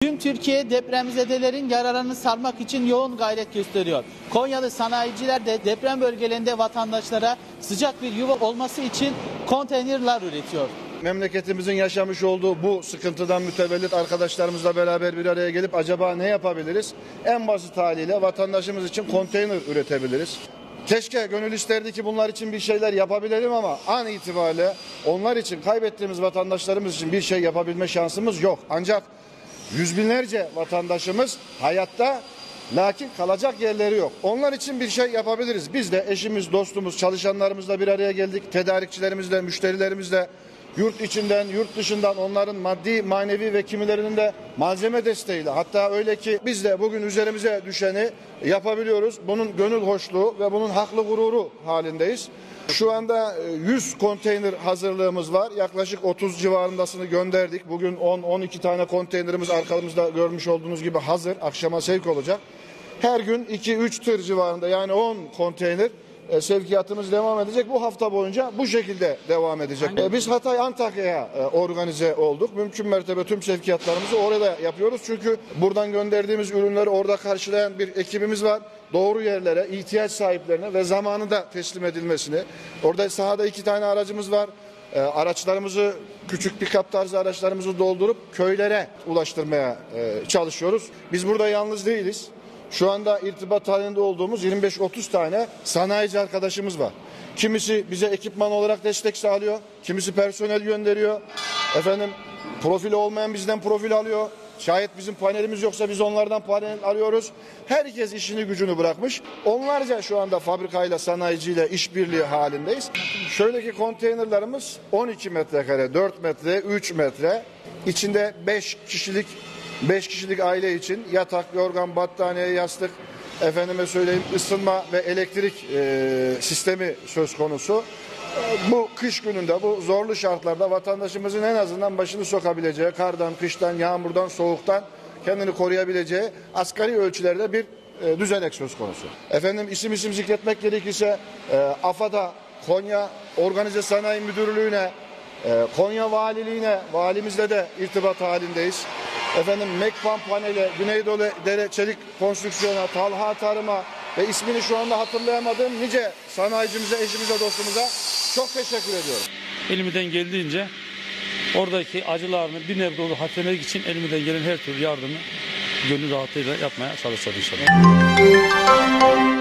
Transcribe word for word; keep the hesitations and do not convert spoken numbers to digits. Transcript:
Tüm Türkiye depremzedelerin yaralarını sarmak için yoğun gayret gösteriyor. Konyalı sanayiciler de deprem bölgelerinde vatandaşlara sıcak bir yuva olması için konteynerler üretiyor. Memleketimizin yaşamış olduğu bu sıkıntıdan mütevellit arkadaşlarımızla beraber bir araya gelip acaba ne yapabiliriz? En basit haliyle vatandaşımız için konteyner üretebiliriz. Keşke gönül isterdi ki bunlar için bir şeyler yapabilelim ama an itibariyle onlar için, kaybettiğimiz vatandaşlarımız için bir şey yapabilme şansımız yok. Ancak yüz binlerce vatandaşımız hayatta, lakin kalacak yerleri yok. Onlar için bir şey yapabiliriz. Biz de eşimiz, dostumuz, çalışanlarımızla bir araya geldik. Tedarikçilerimizle, müşterilerimizle yurt içinden, yurt dışından onların maddi, manevi ve kimilerinin de malzeme desteğiyle. Hatta öyle ki biz de bugün üzerimize düşeni yapabiliyoruz. Bunun gönül hoşluğu ve bunun haklı gururu halindeyiz. Şu anda yüz konteyner hazırlığımız var. Yaklaşık otuz civarındasını gönderdik. Bugün on on iki tane konteynerimiz arkamızda görmüş olduğunuz gibi hazır. Akşama sevk olacak. Her gün iki üç tır civarında, yani on konteyner sevkiyatımız devam edecek. Bu hafta boyunca bu şekilde devam edecek. Aynen. Biz Hatay Antakya'ya organize olduk. Mümkün mertebe tüm sevkiyatlarımızı orada yapıyoruz. Çünkü buradan gönderdiğimiz ürünleri orada karşılayan bir ekibimiz var. Doğru yerlere, ihtiyaç sahiplerine ve zamanında teslim edilmesini. Orada sahada iki tane aracımız var. E, araçlarımızı, küçük pick-up tarzı araçlarımızı doldurup köylere ulaştırmaya e, çalışıyoruz. Biz burada yalnız değiliz. Şu anda irtibat halinde olduğumuz yirmi beş otuz tane sanayici arkadaşımız var. Kimisi bize ekipman olarak destek sağlıyor, kimisi personel gönderiyor. Efendim, profili olmayan bizden profil alıyor. Şayet bizim panelimiz yoksa biz onlardan panel alıyoruz. Herkes işini gücünü bırakmış. Onlarca şu anda fabrikayla, sanayiciyle işbirliği halindeyiz. Şöyleki konteynerlarımız on iki metrekare, dört metre, üç metre. İçinde beş kişilik beş kişilik aile için yatak, yorgan, battaniye, yastık, efendime söyleyeyim ısınma ve elektrik e, sistemi söz konusu. E, bu kış gününde, bu zorlu şartlarda vatandaşımızın en azından başını sokabileceği, kardan, kıştan, yağmurdan, soğuktan kendini koruyabileceği asgari ölçülerde bir e, düzenek söz konusu. Efendim, isim isim zikretmek gerekirse e, AFAD'a, Konya Organize Sanayi Müdürlüğü'ne, e, Konya Valiliğine, valimizle de irtibat halindeyiz. Efendim, Mekpan Paneli, Güneydoğu Dere Çelik Konstrüksiyon'a, Talha Tarım'a ve ismini şu anda hatırlayamadığım nice sanayicimize, eşimize, dostumuza çok teşekkür ediyorum. Elimden geldiğince oradaki acılarını bir nebze olur hafiflemek için elimden gelen her türlü yardımı gönül rahatlığıyla yapmaya çalışacağım inşallah.